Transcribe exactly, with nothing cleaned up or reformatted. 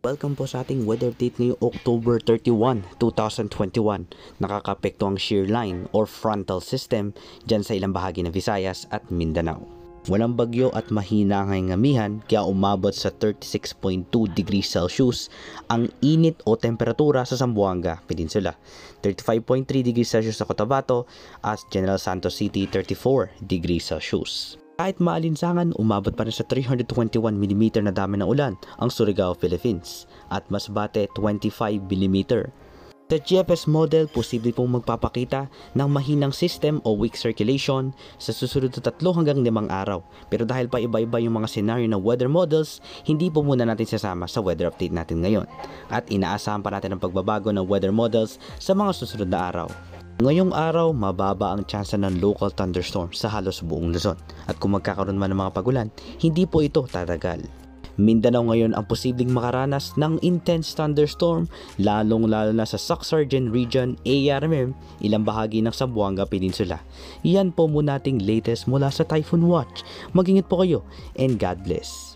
Welcome po sa ating weather date ngayong October thirty-first, two thousand twenty-one. Nakakapekto ang shear line or frontal system dyan sa ilang bahagi ng Visayas at Mindanao. Walang bagyo at mahina ang hangamihan kaya umabot sa thirty-six point two degrees Celsius ang init o temperatura sa Zamboanga Peninsula, thirty-five point three degrees Celsius sa Cotabato at General Santos City thirty-four degrees Celsius. Kahit maalinsangan, umabot pa rin sa three hundred twenty-one millimeter na dami ng ulan ang Surigao, Philippines at Masbate twenty-five millimeter. Sa G F S model, posible pong magpapakita ng mahinang system o weak circulation sa susunod na tatlo hanggang limang araw. Pero dahil pa iba-iba yung mga scenario ng weather models, hindi po muna natin sasama sa weather update natin ngayon. At inaasahan pa natin ang pagbabago ng weather models sa mga susunod na araw. Ngayong araw, mababa ang tsansa ng local thunderstorm sa halos buong Luzon. At kung magkakaroon man ng mga pagulan, hindi po ito tatagal. Mindanao ngayon ang posibleng makaranas ng intense thunderstorm, lalong-lalo na sa Sacsargen Region, A R M M, ilang bahagi ng Zamboanga Peninsula. Iyan po muna ating latest mula sa Typhoon Watch. Mag-ingat po kayo and God bless.